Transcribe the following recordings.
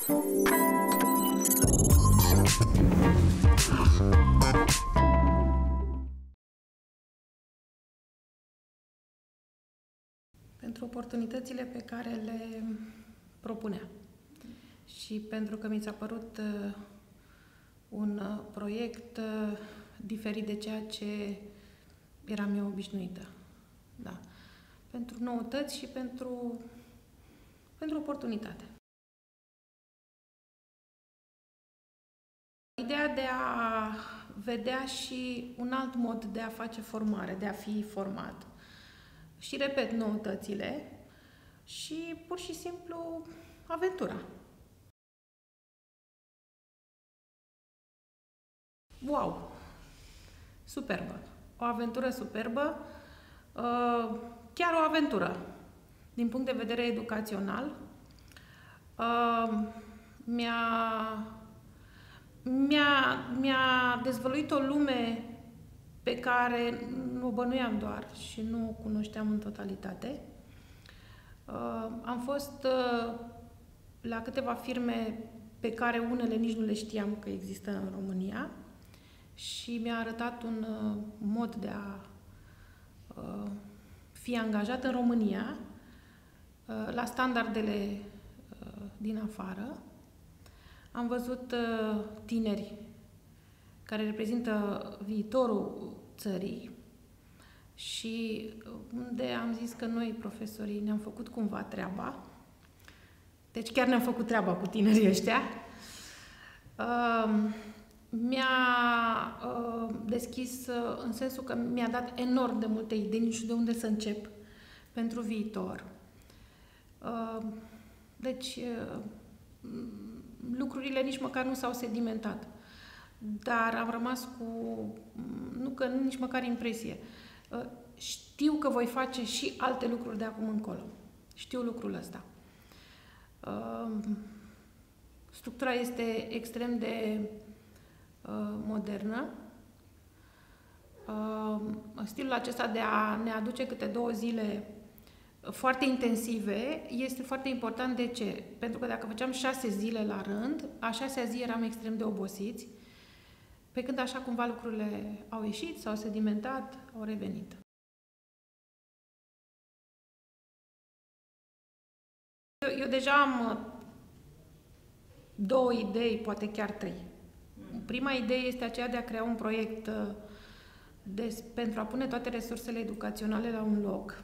Pentru oportunitățile pe care le propunea și pentru că mi s-a părut un proiect diferit de ceea ce eram eu obișnuită. Da. Pentru noutăți și pentru oportunitate. Ideea de a vedea și un alt mod de a face formare, de a fi format. Și repet, noutățile și pur și simplu aventura. Wow! Superbă! O aventură superbă, chiar o aventură. Din punct de vedere educațional, mi-a dezvăluit o lume pe care nu o bănuiam doar și nu o cunoșteam în totalitate. Am fost la câteva firme pe care unele nici nu le știam că există în România și mi-a arătat un mod de a fi angajat în România la standardele din afară. Am văzut tineri care reprezintă viitorul țării și unde am zis că noi, profesorii, ne-am făcut cumva treaba. Deci chiar ne-am făcut treaba cu tinerii ăștia. Mi-a deschis în sensul că mi-a dat enorm de multe idei, nu știu de unde să încep pentru viitor. Deci lucrurile nici măcar nu s-au sedimentat. Dar am rămas cu, nici măcar impresie. Știu că voi face și alte lucruri de acum încolo. Știu lucrul ăsta. Structura este extrem de modernă. Stilul acesta de a ne aduce câte 2 zile foarte intensive este foarte important. De ce? Pentru că dacă făceam 6 zile la rând, a 6-a zi eram extrem de obosiți, pe când așa cumva lucrurile au ieșit, s-au sedimentat, au revenit. Eu deja am 2 idei, poate chiar 3. Prima idee este aceea de a crea un proiect pentru a pune toate resursele educaționale la un loc.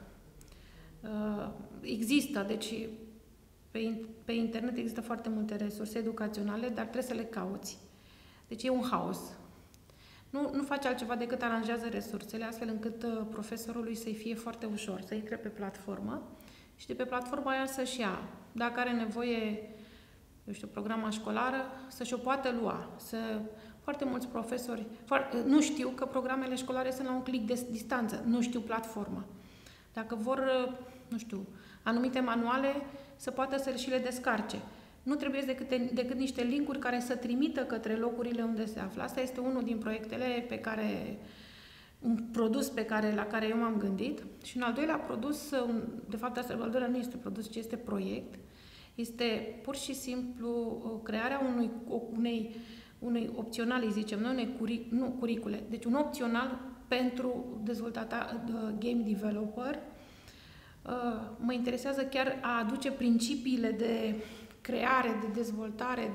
Există, deci pe internet există foarte multe resurse educaționale, dar trebuie să le cauți. Deci e un haos. Nu face altceva decât aranjează resursele, astfel încât profesorului să-i fie foarte ușor, să intre pe platformă și de pe platforma aia să-și ia. Dacă are nevoie, eu știu, programa școlară, să-și o poată lua. Foarte mulți profesori nu știu că programele școlare sunt la un click de distanță, nu știu platforma. Dacă vor, nu știu, anumite manuale, să poată să și le descarce. Nu trebuie decât niște linkuri care să trimită către locurile unde se află. Asta este unul din proiectele un produs la care eu m-am gândit. Și un al doilea produs, de fapt, al doilea nu este produs, ci este proiect. Este pur și simplu crearea unei opționale, îi zicem noi, curicule. Deci un opțional pentru dezvoltarea game developer. Mă interesează chiar a aduce principiile de creare, de dezvoltare,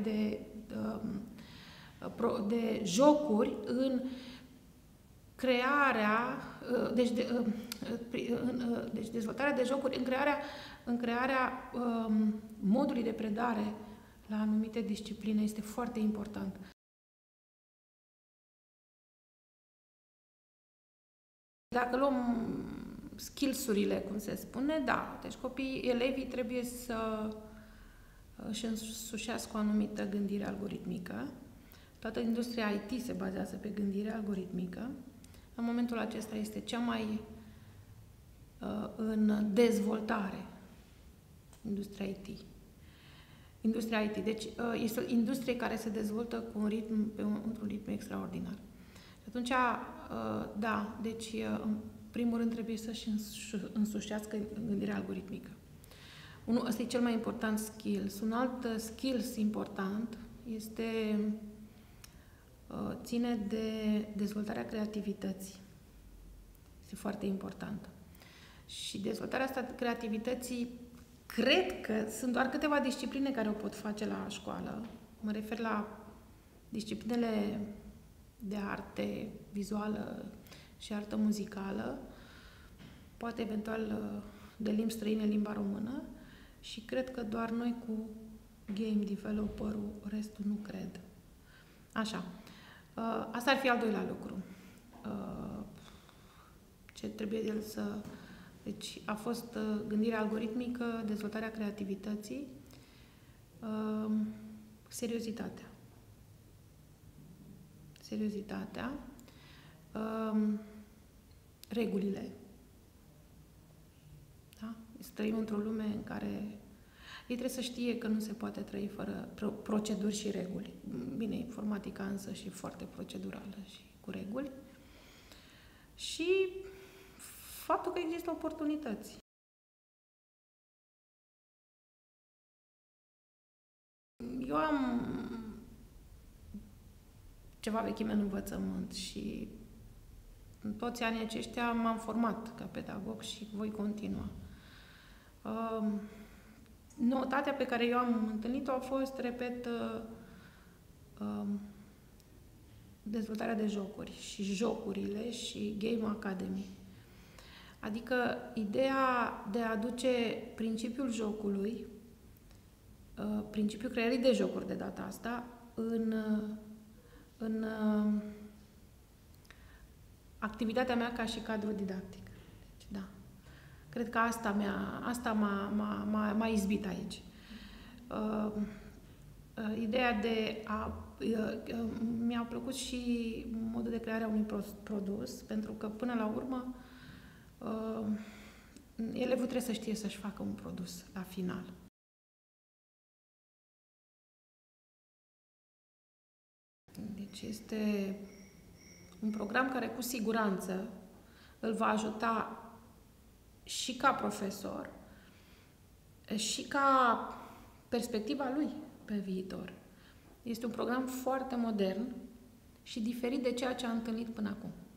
de jocuri în crearea, deci dezvoltarea de jocuri în crearea modului de predare la anumite discipline este foarte important. Dacă luăm skills-urile, cum se spune, da, deci elevii trebuie să își însușească o anumită gândire algoritmică. Toată industria IT se bazează pe gândire algoritmică. În momentul acesta este cea mai în dezvoltare industria IT. Industria IT. Deci este o industrie care se dezvoltă cu într-un ritm extraordinar. Și atunci, da, deci în primul rând trebuie să-și însușească gândirea algoritmică. Ăsta e cel mai important skills. Un alt skills important ține de dezvoltarea creativității. Este foarte importantă. Și dezvoltarea asta creativității, cred că sunt doar câteva discipline care o pot face la școală. Mă refer la disciplinele de arte vizuală și artă muzicală, poate eventual de limbi străine, limba română, și cred că doar noi cu game developer-ul, restul nu cred. Așa. Asta ar fi al doilea lucru. Ce trebuie el să... Deci a fost gândirea algoritmică, dezvoltarea creativității, seriozitatea. Regulile. Da? Trăim într-o lume în care ei trebuie să știe că nu se poate trăi fără proceduri și reguli. Bine, informatica însă și foarte procedurală și cu reguli. Și faptul că există oportunități. Eu am ceva vechime în învățământ și în toți anii aceștia m-am format ca pedagog și voi continua. Noutatea pe care eu am întâlnit-o a fost, repet, dezvoltarea de jocuri și jocurile și Game Academy. Adică ideea de a aduce principiul jocului, principiul creării de jocuri de data asta, în activitatea mea ca și cadru didactic. Deci, da. Cred că asta m-a izbit aici. Ideea de a... mi-a plăcut și modul de creare a unui produs, pentru că, până la urmă, elevul trebuie să știe să-și facă un produs la final. Deci este un program care cu siguranță îl va ajuta și ca profesor și ca perspectiva lui pe viitor. Este un program foarte modern și diferit de ceea ce am întâlnit până acum.